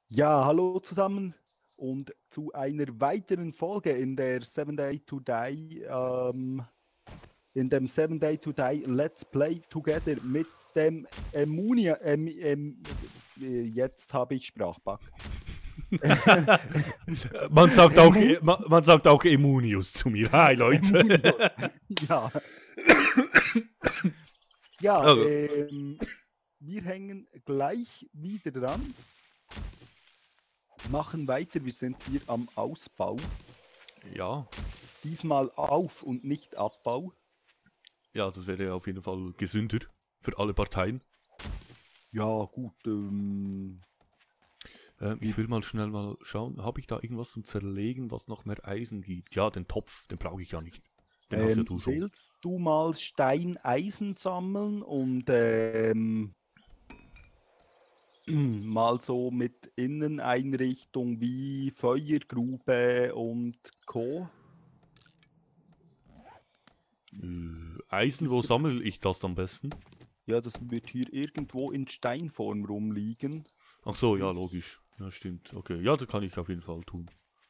Ja, hallo zusammen und zu einer weiteren Folge in der 7 Day to Die, in dem 7 Day to Die Let's Play Together mit dem Emunia. Jetzt habe ich Sprachbug. Emu Man sagt auch Immunius zu mir. Hi Leute. Emunios. Ja, ja Also, wir hängen gleich wieder dran, machen weiter. Wir sind hier am Ausbau. ja, Diesmal Auf- und nicht Abbau. ja, das wäre auf jeden Fall gesünder für alle Parteien. Ja, gut. Ich will mal schnell mal schauen, habe ich da irgendwas zum Zerlegen, was noch mehr Eisen gibt? Ja, den Topf, den brauche ich ja nicht. Den hast ja du schon. Willst du mal Steineisen sammeln und mal so mit Inneneinrichtung wie Feuergrube und Co.? Eisen, wo Ich, sammle ich das am besten? ja, das wird hier irgendwo in Steinform rumliegen. Ach so, ja, Ich logisch. Ja, stimmt. Okay, ja, das kann ich auf jeden Fall tun.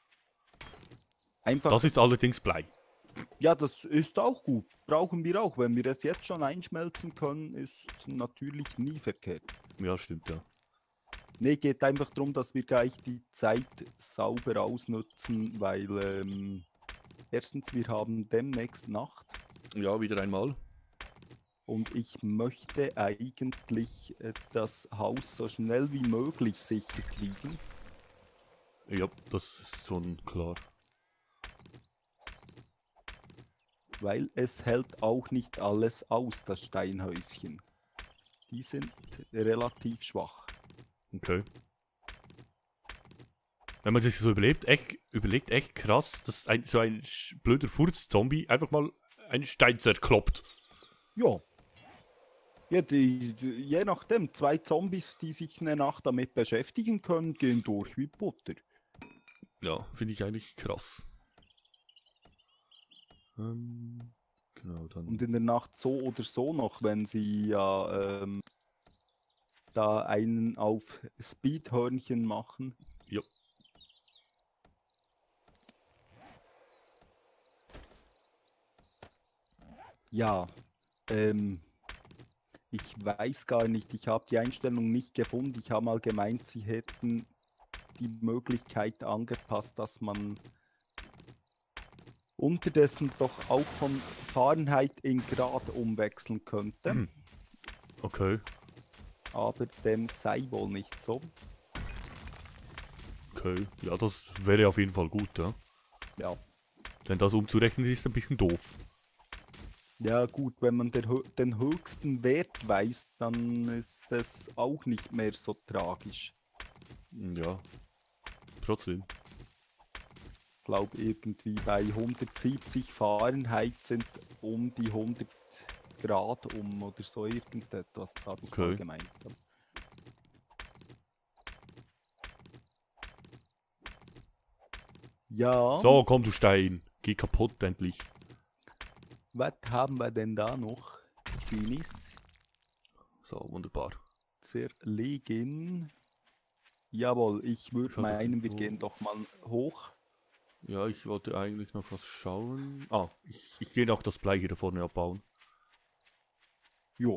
Das einfach, ist allerdings Blei. ja, das ist auch gut. Brauchen wir auch. Wenn wir es jetzt schon einschmelzen können, ist natürlich nie verkehrt. Ja, stimmt, ja. Nee, geht einfach darum, dass wir gleich die Zeit sauber ausnutzen, weil erstens, wir haben demnächst Nacht Ja, wieder einmal. und ich möchte eigentlich das Haus so schnell wie möglich sicher kriegen. Ja, das ist schon klar. Weil es hält auch nicht alles aus, das Steinhäuschen. Die sind relativ schwach. Okay. Wenn man sich so überlegt, echt krass, dass so ein blöder Furz-Zombie einfach mal einen Stein zerkloppt. Ja, ja je nachdem, zwei Zombies, die sich eine Nacht damit beschäftigen können, gehen durch wie Butter. Ja, finde ich eigentlich krass. Genau, Und dann. in der Nacht so oder so noch, wenn sie ja da einen auf Speedhörnchen machen. Ja, Ja, ich weiß gar nicht, ich habe die Einstellung nicht gefunden. Ich habe mal gemeint, sie hätten die Möglichkeit angepasst, dass man unterdessen doch auch von Fahrenheit in Grad umwechseln könnte. okay. Aber dem sei wohl nicht so. Okay. Ja, das wäre auf jeden Fall gut, ja. Ja. Denn das umzurechnen ist ein bisschen doof. Ja gut, wenn man den höchsten Wert weiß, dann ist das auch nicht mehr so tragisch. Ja, trotzdem. Ich glaube irgendwie bei 170 Fahrenheit sind um die 100 Grad oder so irgendetwas, habe ich mal Okay. gemeint. Ja, So, komm du Stein. Geh kaputt endlich. was haben wir denn da noch? Schönes So, wunderbar. zerlegen. Jawohl, ich Ich würde habe meinen, wir irgendwo. gehen doch mal hoch. Ja, ich wollte eigentlich noch was schauen. Ah, ich gehe noch das Blei hier da vorne abbauen. Jo.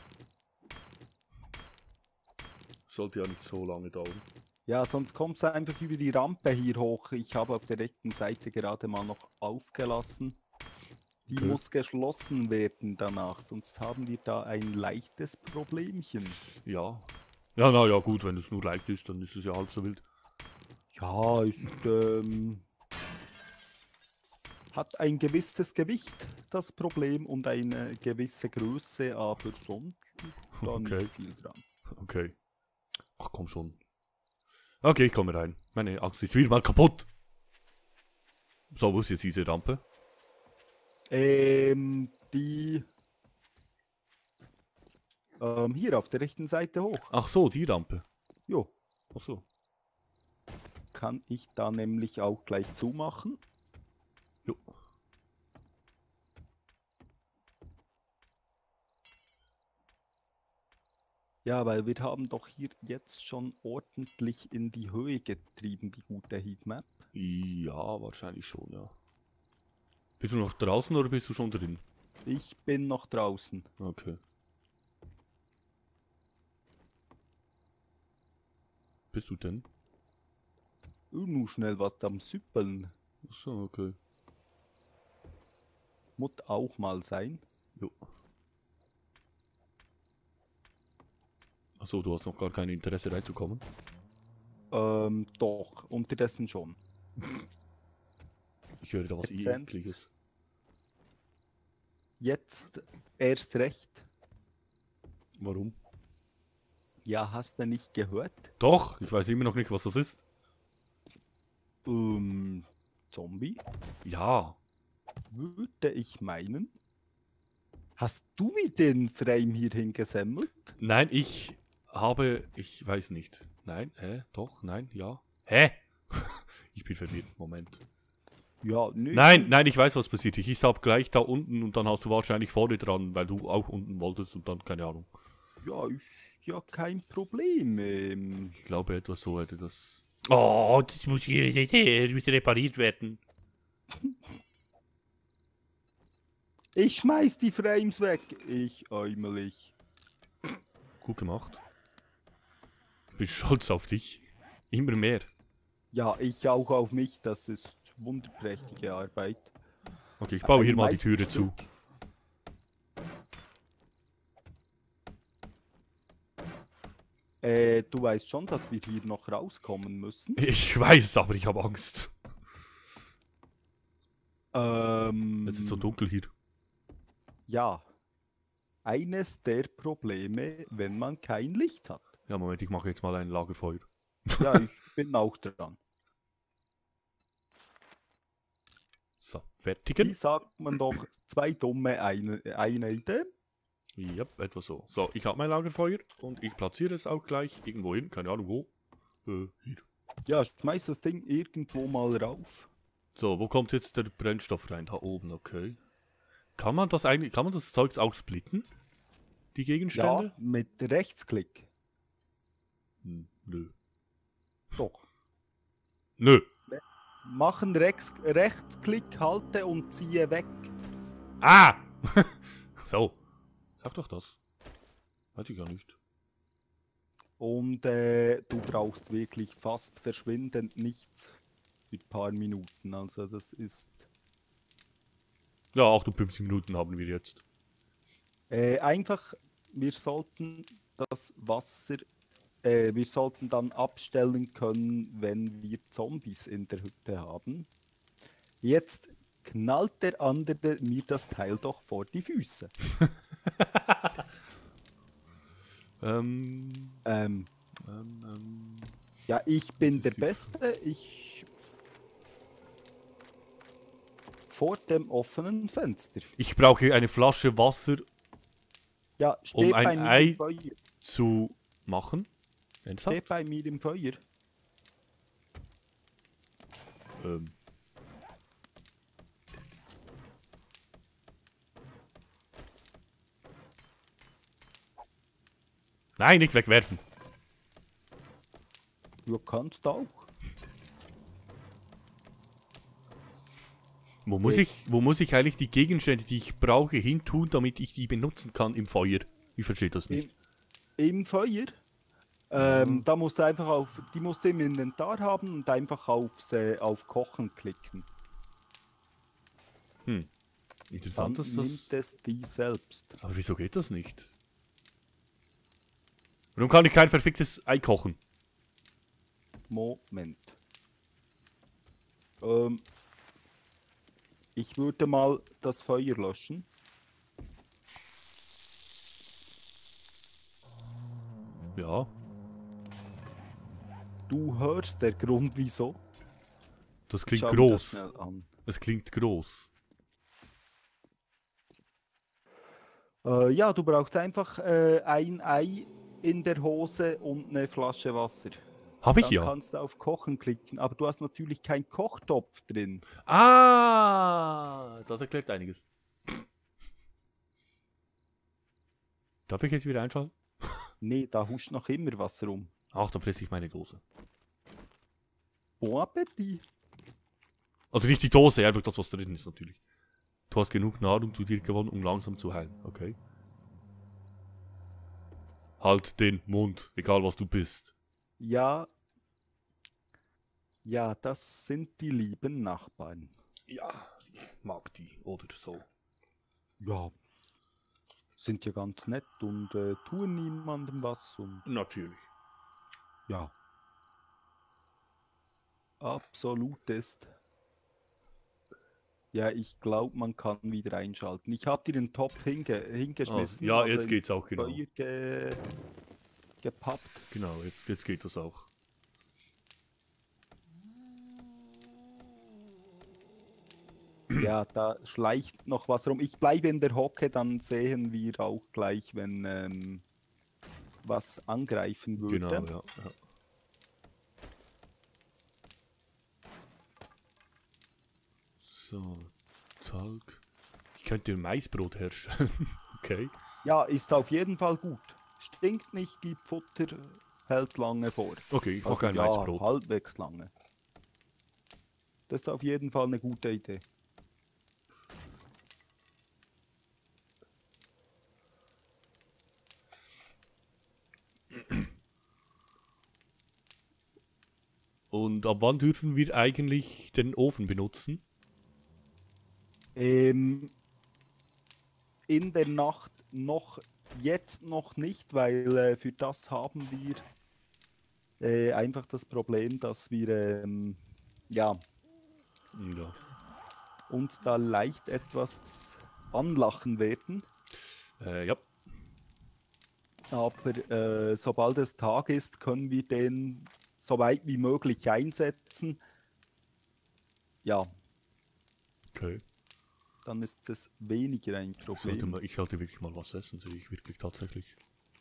Sollte ja nicht so lange dauern. Ja, sonst kommst du einfach über die Rampe hier hoch. Ich habe auf der rechten Seite gerade mal noch aufgelassen. Die Okay. muss geschlossen werden danach, sonst haben wir da ein leichtes Problemchen. Ja. Ja, na ja, gut, wenn es nur leicht ist, dann ist es ja halb so wild. Ja, hat ein gewisses Gewicht, das Problem, und eine gewisse Größe, aber sonst ist da nicht Okay, viel dran. okay. Ach komm schon. Okay, ich komme rein. Meine Axt ist wieder mal kaputt. So, wo ist jetzt diese Rampe? Die hier auf der rechten Seite hoch. Ach so, die Rampe. Jo, Ach so. kann ich da nämlich auch gleich zumachen. Jo. Ja, weil wir haben doch hier jetzt schon ordentlich in die Höhe getrieben, die gute Heatmap. Ja, wahrscheinlich schon, ja. Bist du noch draußen oder bist du schon drin? Ich bin noch draußen. Okay. Bist du denn? Nur schnell was am Süppeln. Achso, okay. Muss auch mal sein. Jo. Achso, du hast noch gar kein Interesse reinzukommen. Doch, unterdessen schon. Ich höre da was Dezent. Ekliges. Jetzt erst recht. Warum? Ja, hast du nicht gehört? Doch, ich weiß immer noch nicht, was das ist. Zombie? Ja. Würde ich meinen. Hast du mir den Frame hier hingesammelt? Nein, ich weiß nicht. Nein, doch, nein, ja. Hä? Ich bin verwirrt, Moment. Ja, nö. Nein, ich weiß, was passiert. Ich hab gleich da unten und dann hast du wahrscheinlich vorne dran, weil du auch unten wolltest und dann, keine Ahnung. Ja, ist ja kein Problem. Ich glaube, etwas so hätte das... Oh, das muss repariert werden. Ich schmeiß die Frames weg. Ich äumelig. Gut gemacht. Bin stolz auf dich. Immer mehr. Ja, ich auch auf mich. Das ist wunderprächtige Arbeit. Okay, ich baue hier Ein mal die Türe Meisterstück. zu. Du weißt schon, dass wir hier noch rauskommen müssen. Ich weiß, aber ich habe Angst. Es ist so dunkel hier. Ja. Eines der Probleme, wenn man kein Licht hat. Ja, Moment, ich mache jetzt mal ein Lagerfeuer. Ja, ich bin auch dran. So, Wie fertigen. sagt man doch, zwei dumme, eine Idee? Ja, etwa so. So, ich habe mein Lagerfeuer und ich platziere es auch gleich irgendwo hin. Keine Ahnung wo. Hier. Ja, schmeiß das Ding irgendwo mal rauf. So, wo kommt jetzt der Brennstoff rein? Da oben, okay. Kann man das Zeugs auch splitten? Die Gegenstände? Ja, mit Rechtsklick. Nö. Doch. Nö. Machen Rechtsklick, halte und ziehe weg. Ah! So. Sag doch das. Weiß ich gar nicht. Und du brauchst wirklich fast verschwindend nichts für ein paar Minuten. Also das ist... Ja, 58 Minuten haben wir jetzt. Einfach, wir sollten das Wasser... wir sollten dann abstellen können, wenn wir Zombies in der Hütte haben. Jetzt knallt der andere mir das Teil doch vor die Füße. Ja, ich bin der Beste. Vor dem offenen Fenster. Ich brauche eine Flasche Wasser, Ja, um steht bei ein mir Ei im Feuer. zu machen. Steht Ernsthaft? bei mir im Feuer. Nein, nicht wegwerfen. Du kannst auch. Wo muss ich eigentlich die Gegenstände, die ich brauche, hin tun, damit ich die benutzen kann im Feuer? Ich verstehe das nicht. Im Feuer. Da musst du einfach die musst du im Inventar haben und einfach auf Kochen klicken. Dann Interessant, dass das... nimmt es die selbst. Aber wieso geht das nicht? Warum kann ich kein verficktes Ei kochen? Moment. Ich würde mal das Feuer löschen. Ja. Du hörst der Grund wieso. Das klingt Schau mir das groß. schnell an. Es klingt groß. Ja, du brauchst einfach ein Ei in der Hose und eine Flasche Wasser. Hab ich Dann ja. kannst du auf Kochen klicken, aber du hast natürlich keinen Kochtopf drin. Ah, das erklärt einiges. Darf ich jetzt wieder einschalten? Nee, da huscht noch immer was rum. Ach, dann fresse ich meine Dose. Bon Appetit. Also nicht die Dose, einfach das, was drin ist natürlich. Du hast genug Nahrung zu dir gewonnen, um langsam zu heilen. Okay. Halt den Mund, egal was du bist. Ja. Ja, das sind die lieben Nachbarn. Ja, ich mag die oder so. Ja. Sind ja ganz nett und tun niemandem was und Natürlich. ja. Absolut ist. Ja, ich glaube, man kann wieder einschalten. Ich habe dir den Topf hingeschmissen. Ja, also jetzt geht's auch, genau. Feuer gepappt. Genau, jetzt geht das auch. Ja, da schleicht noch was rum. Ich bleibe in der Hocke, dann sehen wir auch gleich, wenn was angreifen würde. Genau, ja. So, Talg. Ich könnte Maisbrot herstellen. Okay. Ja, ist auf jeden Fall gut. Stinkt nicht, gibt Futter, hält lange vor. Okay, ich mache ein ja, Maisbrot. halbwegs lange. Das ist auf jeden Fall eine gute Idee. Und ab wann dürfen wir eigentlich den Ofen benutzen? In der Nacht jetzt noch nicht, weil für das haben wir einfach das Problem, dass wir ja, Ja. uns da leicht etwas anlachen werden. Ja. Aber sobald es Tag ist, können wir den so weit wie möglich einsetzen. Ja, Okay. dann ist es weniger ein Problem. Ich sollte wirklich mal was essen, sehe ich wirklich tatsächlich.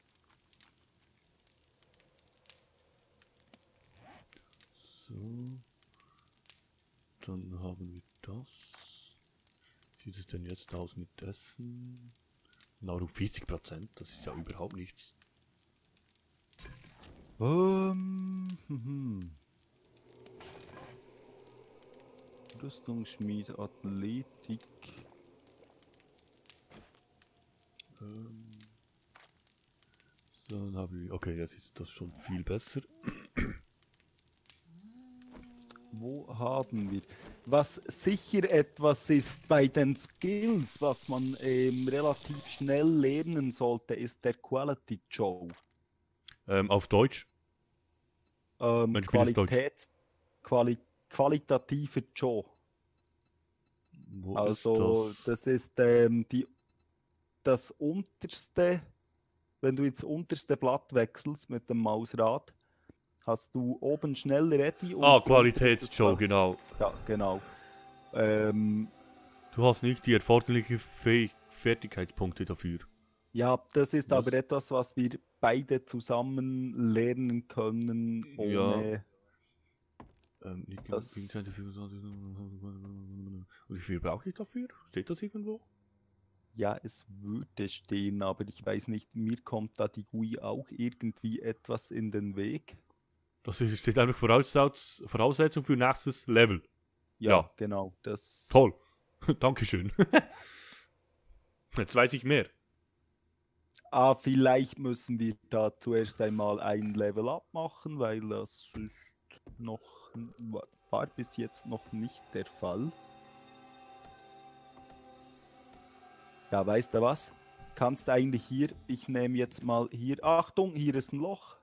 So. Dann haben wir das. Wie sieht es denn jetzt aus mit Essen? Nahrung 40%, das ist ja überhaupt nichts. Rüstungsschmied, Athletik. Dann haben wir. Okay, jetzt ist das schon viel besser. Wo haben wir? Was sicher etwas ist bei den Skills, was man relativ schnell lernen sollte, ist der Quality Joe. Auf Deutsch? Mein Spiel ist Deutsch. Qualitativer Joe. Wo Also ist das? das ist das unterste, wenn du ins unterste Blatt wechselst mit dem Mausrad, hast du oben schnell Ready und Qualitätsjoe, genau. Ja, genau. Du hast nicht die erforderlichen Fertigkeitspunkte dafür. Ja, das ist Was? aber etwas, was wir beide zusammen lernen können, ohne Und wie viel brauche ich dafür? Steht das irgendwo? Ja, es würde stehen, aber ich weiß nicht, mir kommt da die GUI auch irgendwie etwas in den Weg. Das steht einfach Voraussetzung für nächstes Level. Ja, genau. Das Toll. Dankeschön. Jetzt weiß ich mehr. vielleicht müssen wir da zuerst einmal ein Level up machen, weil das ist war bis jetzt noch nicht der Fall. Ja, weißt du was? Kannst eigentlich hier, ich nehme jetzt mal hier, Achtung, hier ist ein Loch.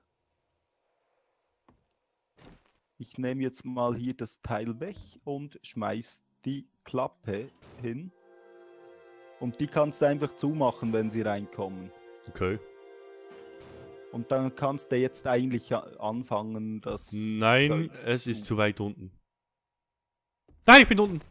Ich nehme jetzt mal hier das Teil weg und schmeiß die Klappe hin. Und die kannst du einfach zumachen, wenn sie reinkommen. Okay. Und dann kannst du jetzt eigentlich anfangen, das... Nein, es ist zu weit unten. Nein, ich bin unten.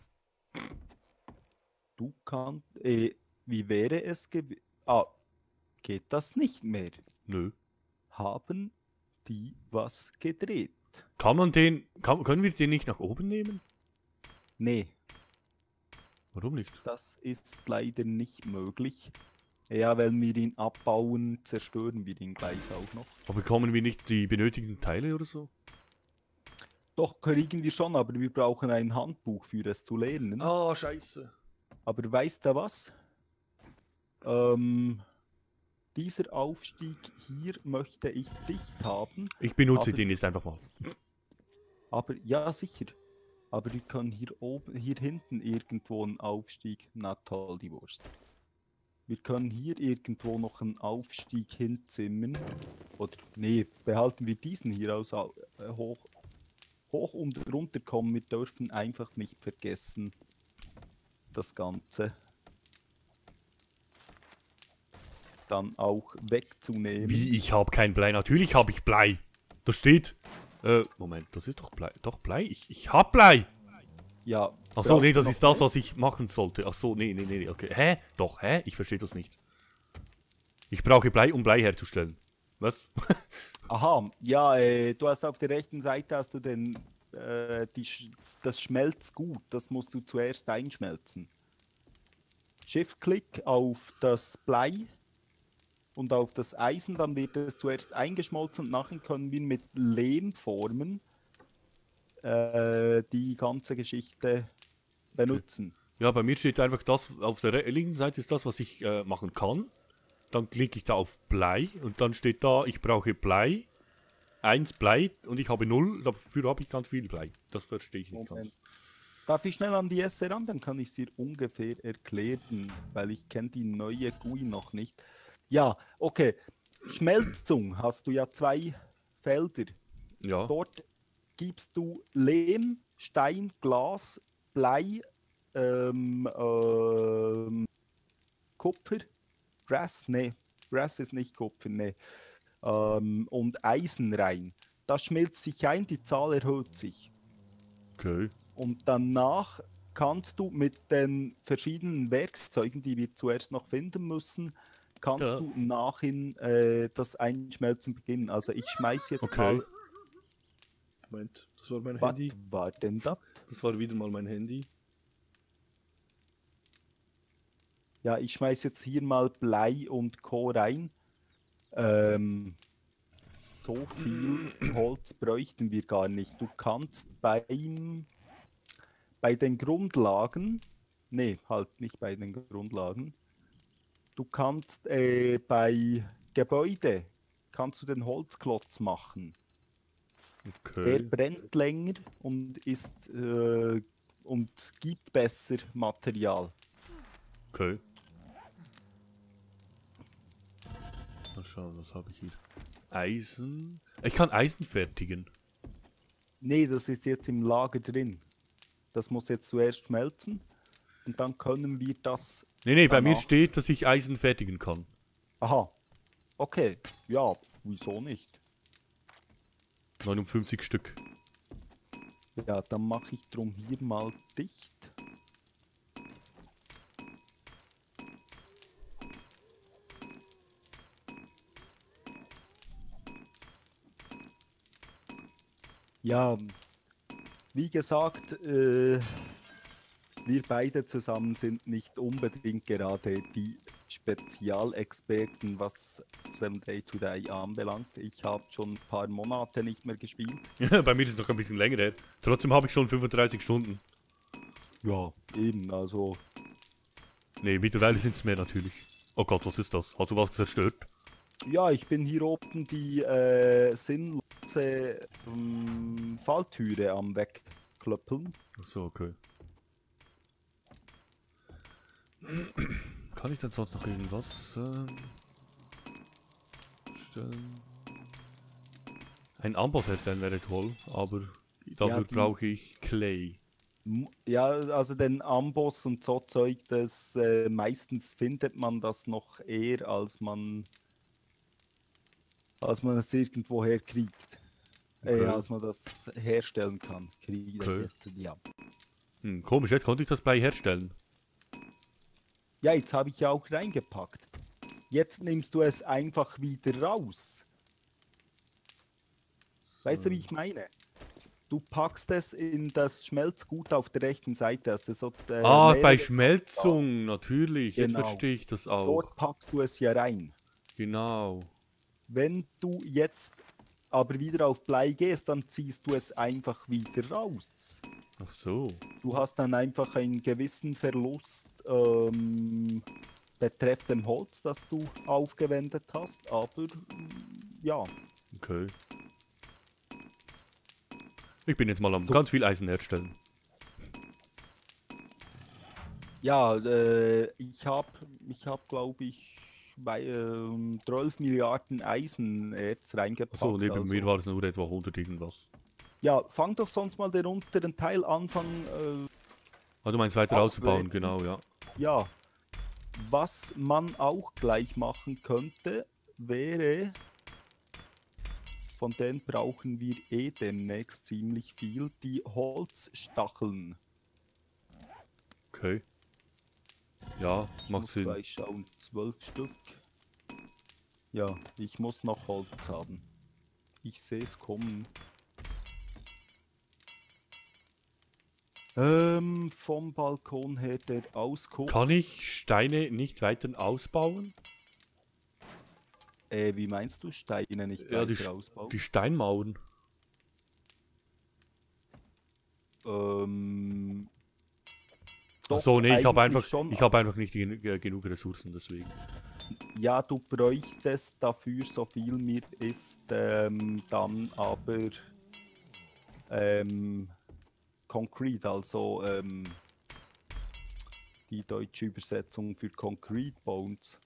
Du kannst... wie wäre es gewesen? Geht das nicht mehr? Nö. Haben die was gedreht? Können wir den nicht nach oben nehmen? Nee, Warum nicht? das ist leider nicht möglich. Ja, wenn wir ihn abbauen, zerstören wir ihn gleich auch noch. Aber bekommen wir nicht die benötigten Teile oder so? Doch, kriegen wir schon, aber wir brauchen ein Handbuch für es zu lernen. Ah, scheiße. Aber weißt du was? Dieser Aufstieg hier möchte ich dicht haben. Ich benutze Aber- den jetzt einfach mal. Aber ja, sicher. Aber wir können hier oben, hier hinten irgendwo einen Aufstieg. Na toll, die Wurst. Wir können hier irgendwo noch einen Aufstieg hinzimmern. Oder nee, behalten wir diesen hier aus hoch und runter kommen. Wir dürfen einfach nicht vergessen, das Ganze dann auch wegzunehmen. Wie, ich habe kein Blei? Natürlich habe ich Blei. Da steht... Moment, das ist doch Blei. Doch, Blei? Ich hab Blei! Ja. Ach so, nee, brauchst du das noch ist das, Blei? was ich machen sollte. Ach so, nee, okay. Hä? Doch, hä? Ich verstehe das nicht. Ich brauche Blei, um Blei herzustellen. Was? Aha, ja, du hast auf der rechten Seite hast du das Schmelzgut, das musst du zuerst einschmelzen. Shift-Klick auf das Blei und auf das Eisen, dann wird es zuerst eingeschmolzen und nachher können wir mit Lehmformen die ganze Geschichte benutzen. Ja, bei mir steht einfach das, auf der linken Seite ist das, was ich machen kann. Dann klicke ich da auf Blei und dann steht da, ich brauche Blei. 1 Blei und ich habe 0, dafür habe ich ganz viel Blei. Das verstehe ich nicht Moment. ganz. Darf ich schnell an die Esse ran, dann kann ich es dir ungefähr erklären, weil ich kenne die neue GUI noch nicht. Ja, okay. Schmelzung hast du ja 2 Felder. Ja, Dort gibst du Lehm, Stein, Glas, Blei, Kupfer, Brass, nee, Brass ist nicht Kupfer, nee, und Eisen rein. Das schmilzt sich ein, die Zahl erhöht sich. okay. Und danach kannst du mit den verschiedenen Werkzeugen, die wir zuerst noch finden müssen, kannst Ja. du nachhin das Einschmelzen beginnen. Also ich schmeiß jetzt Okay. mal. Moment, das war mein Was Handy. war denn das? Das war wieder mal mein Handy. Ja, ich schmeiß jetzt hier mal Blei und Co. rein. So viel Holz bräuchten wir gar nicht. Du kannst bei den Grundlagen, nee, halt nicht bei den Grundlagen. Du kannst bei Gebäude, kannst du den Holzklotz machen. Der Okay. brennt länger und und gibt besser Material. Okay. Mal schauen, was habe ich hier? Eisen. Ich kann Eisen fertigen. Nee, das ist jetzt im Lager drin. Das muss jetzt zuerst schmelzen und dann können wir das. Nee, bei mir danach- steht, dass ich Eisen fertigen kann. Aha. Okay. Ja, wieso nicht? 59 Stück. Ja, dann mache ich drum hier mal dicht. Ja, wie gesagt, wir beide zusammen sind nicht unbedingt gerade die Spezialexperten, was 7 Day to Die anbelangt. Ich habe schon ein paar Monate nicht mehr gespielt. Bei mir ist es noch ein bisschen länger her. Trotzdem habe ich schon 35 Stunden. Ja, eben, also Nee, mittlerweile sind es mehr natürlich. Oh Gott, was ist das? Hast du was zerstört? ja, ich bin hier oben die sinnlose Falltüre am Wegklöppeln. Ach so, okay. Kann ich denn sonst noch irgendwas stellen? Ein Amboss herstellen wäre toll, aber dafür die- brauche ich Clay. Ja, also den Amboss und so Zeug, das meistens findet man das noch eher, als man es irgendwo herkriegt. Okay. Als man das herstellen kann. Okay. Ja. Komisch, jetzt konnte ich das Blei herstellen. Ja, jetzt habe ich ja auch reingepackt. Jetzt nimmst du es einfach wieder raus. Weißt du, wie ich meine? Du packst es in das Schmelzgut auf der rechten Seite. Also so, Ah, bei mehrere, Schmelzung, natürlich. Jetzt genau. verstehe ich das auch. Dort packst du es ja rein. Genau. Wenn du jetzt aber wieder auf Blei gehst, dann ziehst du es einfach wieder raus. Ach so. Du hast dann einfach einen gewissen Verlust betreffend Holz, das du aufgewendet hast, aber ja. Okay. Ich bin jetzt mal am So. ganz viel Eisen herstellen. Ja, ich hab, glaube ich, 12 Milliarden Eisenerz reingepackt. Achso, neben also. mir war es nur etwa 100 irgendwas. Ja, fang doch sonst mal den unteren Teil an, Ah, du meinst weiter auszubauen, genau, ja. ja. Was man auch gleich machen könnte, wäre, von denen brauchen wir eh demnächst ziemlich viel, die Holzstacheln. Okay. Ja, Ich macht muss Sinn. gleich schauen, 12 Stück. Ja, ich muss noch Holz haben. Ich sehe es kommen. Vom Balkon her der Ausguck. Kann ich Steine nicht weiter ausbauen? Wie meinst du, Steine nicht Ja, weiter ausbauen? die Steinmauern. Achso, Doch, nee, ich habe eigentlich einfach, schon. ich habe einfach nicht genug Ressourcen, deswegen. Ja, du bräuchtest dafür, so viel mir ist, dann aber Concrete, also die deutsche Übersetzung für Concrete Bones.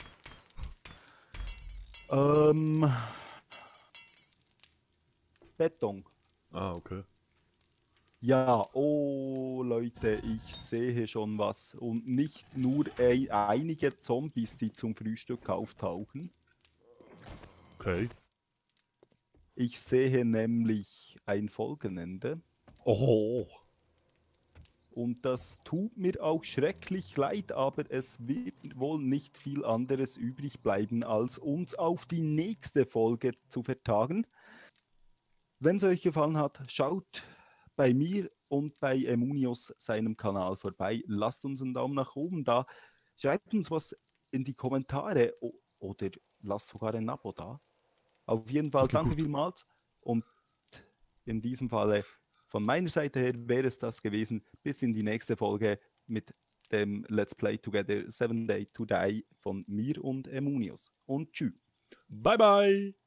Beton. Ah, okay. Ja, oh Leute, ich sehe schon was. Und nicht nur einige Zombies, die zum Frühstück auftauchen. Okay. Ich sehe nämlich ein Folgenende. Oh. Und das tut mir auch schrecklich leid, aber es wird wohl nicht viel anderes übrig bleiben, als uns auf die nächste Folge zu vertagen. Wenn es euch gefallen hat, schaut bei mir und bei Emunius seinem Kanal vorbei. Lasst uns einen Daumen nach oben da. Schreibt uns was in die Kommentare oder lasst sogar ein Abo da. Auf jeden Fall Okay, danke gut. vielmals und in diesem Falle von meiner Seite her wäre es das gewesen. Bis in die nächste Folge mit dem Let's Play Together 7 Day to Die von mir und Emunius. Und tschüss. Bye, bye.